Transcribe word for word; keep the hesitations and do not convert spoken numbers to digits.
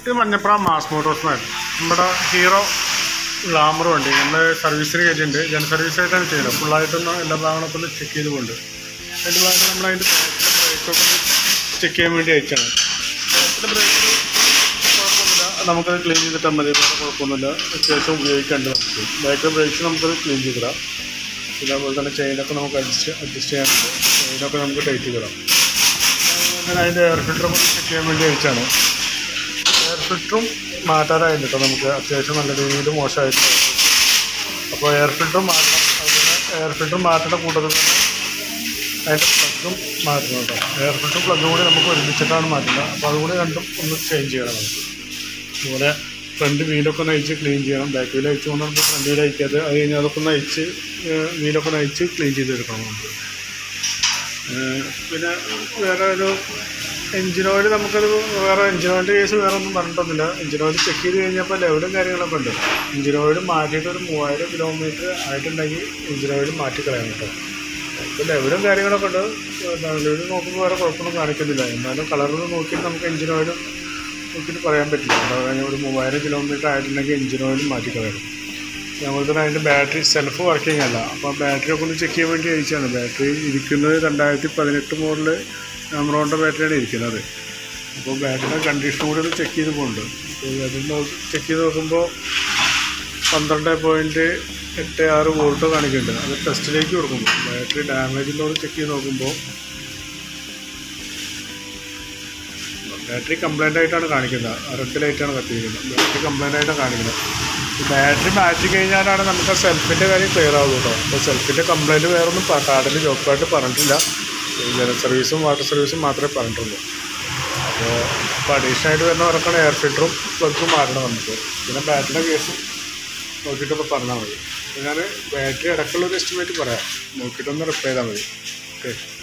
ഇത് മഞ്ഞപ്ര മാസ് മോട്ടോഴ്സിനായിരുന്നു. നമ്മുടെ hero glamour വണ്ടി നമ്മൾ സർവീസിന് കയറ്റിയിട്ടുണ്ട്. ജന സർവീസായിട്ടാണ് ചെയ്യുന്നത്. ഫുള്ളായിട്ടൊന്ന് എല്ലാ ഭാഗങ്ങളൊക്കെ ഒന്ന് ചെക്ക് ചെയ്തുകൊണ്ട് അതിൻ്റെ ഭാഗത്ത് നമ്മളതിൻ്റെ ബ്രേക്കൊക്കെ ചെക്ക് ചെയ്യാൻ വേണ്ടി അയച്ചാണ്. ബാക്കിലെ ബ്രേക്ക് കുഴപ്പമൊന്നുമില്ല, നമുക്കത് ക്ലീൻ ചെയ്തിട്ടാൽ മതി. വേറെ കുഴപ്പമൊന്നുമില്ല, അത്യാവശ്യം ഉപയോഗിക്കേണ്ടത് നമുക്ക്. ബാക്കിലെ ബ്രേക്സ് നമുക്കത് ക്ലീൻ ചെയ്തിടാം. പിന്നെ അതുപോലെ തന്നെ ചെയിനൊക്കെ നമുക്ക് അഡ്ജസ്റ്റ് അഡ്ജസ്റ്റ് ചെയ്യാനുണ്ട്. ചെയിനൊക്കെ നമുക്ക് ടൈറ്റ് ചെയ്തിടാം. അങ്ങനെ അതിൻ്റെ എയർ ഫിൽറ്ററൊക്കെ ചെക്ക് ചെയ്യാൻ വേണ്ടി അയച്ചാണ്. എയർ ഫിൽറ്ററും മാറ്റാനായിട്ട് കേട്ടോ നമുക്ക് അത്യാവശ്യം നല്ല രീതിയിൽ മോശമായിട്ട്. അപ്പോൾ എയർ ഫിൽറ്ററും മാറ്റണം. അതുപോലെ എയർ ഫിൽറ്റർ മാറ്റേണ്ട കൂട്ടത്തിൽ തന്നെ അതിൻ്റെ പ്ലഗും മാറ്റണം കേട്ടോ. എയർ ഫിൽറ്ററും പ്ലഗും കൂടി നമുക്ക് ഒരുമിച്ചിട്ടാണ് മാറ്റുന്നത്. അപ്പോൾ അതുകൂടി രണ്ടും ഒന്ന് ചേഞ്ച് ചെയ്യണം നമുക്ക്. അതുപോലെ ഫ്രണ്ട് വീലൊക്കെ ഒന്ന് അയച്ച് ക്ലീൻ ചെയ്യണം. ബാക്ക് വീൽ അയച്ചു കൊണ്ട് നമുക്ക് ഫ്രണ്ട് വീൽ അയക്കാതെ അത് കഴിഞ്ഞാൽ അതൊക്കെ ഒന്ന് അയച്ച് വീലൊക്കെ ഒന്ന് അയച്ച് ക്ലീൻ ചെയ്തെടുക്കണം നമുക്ക്. പിന്നെ വേറെ ഒരു എഞ്ചിൻ ഓയിൽ നമുക്കത് വേറെ എഞ്ചിൻ ഓയിലിൻ്റെ കേസ് വേറെ ഒന്നും പറഞ്ഞിട്ടൊന്നുമില്ല. എഞ്ചിൻ ഓയിൽ ചെക്ക് ചെയ്ത് കഴിഞ്ഞപ്പോൾ ലെവലും കാര്യങ്ങളൊക്കെ ഉണ്ട്. എഞ്ചിൻ ഓയിൽ മാറ്റിയിട്ട് ഒരു മൂവായിരം കിലോമീറ്റർ ആയിട്ടുണ്ടെങ്കിൽ എഞ്ചിൻ ഓയിൽ മാറ്റി കളയണം കേട്ടോ. ഇപ്പോൾ ലെവലും കാര്യങ്ങളൊക്കെ ഉണ്ട്. ലെവൽ നോക്കുമ്പോൾ വേറെ കുഴപ്പമൊന്നും കാണിക്കുന്നില്ല. എന്നാലും കളറിൽ നോക്കിയിട്ട് നമുക്ക് എഞ്ചിൻ ഓയിൽ നോക്കിയിട്ട് പറയാൻ പറ്റില്ല. എന്താ ഒരു മൂവായിരം കിലോമീറ്റർ ആയിട്ടുണ്ടെങ്കിൽ എഞ്ചിൻ ഓയിൽ മാറ്റി കളയണം. അതുപോലെ തന്നെ അതിൻ്റെ ബാറ്ററി സെൽഫ് വർക്കിംഗ് അല്ല. അപ്പോൾ ബാറ്ററി ഒക്കെ ഒന്ന് ചെക്ക് ചെയ്യാൻ വേണ്ടി അയച്ചാണ്. ബാറ്ററി ഇരിക്കുന്നത് രണ്ടായിരത്തി പതിനെട്ട് മോഡല് ആമറോണിൻ്റെ ബാറ്ററിയാണ് ഇരിക്കുന്നത്. അപ്പോൾ ബാറ്ററിയുടെ കണ്ടീഷൻ കൂടി ഒന്ന് ചെക്ക് ചെയ്ത് പോകുന്നുണ്ട്. അപ്പോൾ അതിൽ ചെക്ക് ചെയ്ത് നോക്കുമ്പോൾ പന്ത്രണ്ട് പോയിൻറ്റ് എട്ട് ആറ് വോൾട്ട് കാണിക്കുന്നുണ്ട്. അത് ടെസ്റ്റിലേക്ക് കൊടുക്കുമ്പോൾ ബാറ്ററി ഡാമേജിനോട് ചെക്ക് ചെയ്ത് നോക്കുമ്പോൾ ബാറ്ററി കംപ്ലൈൻ്റ് ആയിട്ടാണ് കാണിക്കുന്നത്. റെഡ് ലൈറ്റാണ് കത്തിയിരിക്കുന്നത്. ബാറ്ററി കംപ്ലൈൻ്റ് ആയിട്ടാണ് കാണിക്കുന്നത്. ബാറ്ററി മാറ്റി കഴിഞ്ഞാലാണ് നമുക്ക് ആ സെൽഫിൻ്റെ കാര്യം ക്ലിയർ ആവുള്ളൂ കേട്ടോ. അപ്പോൾ സെൽഫിൻ്റെ കംപ്ലൈൻറ്റ് വേറെ ഒന്നും കാർഡിൽ ജോബായിട്ട് പറഞ്ഞിട്ടില്ല. ജനറൽ സർവീസും വാട്ടർ സർവീസും മാത്രമേ പറഞ്ഞിട്ടുള്ളൂ. അപ്പോൾ ഇപ്പോൾ അഡീഷണൽ ആയിട്ട് വരുന്ന വർക്കാണ് എയർ ഫിൽറ്ററും പ്ലഗും മാറണം നമുക്ക്. പിന്നെ ബാറ്ററിയുടെ കേസും നോക്കിയിട്ടൊന്ന് പറഞ്ഞാൽ മതി. അപ്പോൾ ഞാൻ ബാറ്ററി അടക്കമുള്ളൊരു എസ്റ്റിമേറ്റ് പറയാം. നോക്കിയിട്ടൊന്ന് റിപ്ലൈ ചെയ്താൽ മതി. ഓക്കെ.